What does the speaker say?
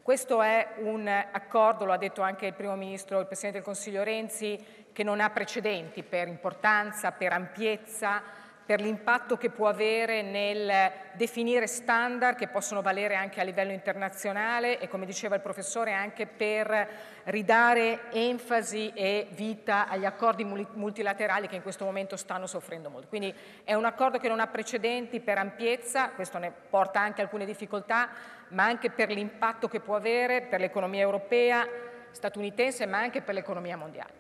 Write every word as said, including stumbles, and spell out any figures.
Questo è un accordo, lo ha detto anche il Primo Ministro, il Presidente del Consiglio Renzi, che non ha precedenti per importanza, per ampiezza, per l'impatto che può avere nel definire standard che possono valere anche a livello internazionale e, come diceva il professore, anche per ridare enfasi e vita agli accordi multilaterali che in questo momento stanno soffrendo molto. Quindi è un accordo che non ha precedenti per ampiezza, questo ne porta anche alcune difficoltà, ma anche per l'impatto che può avere per l'economia europea, statunitense, ma anche per l'economia mondiale.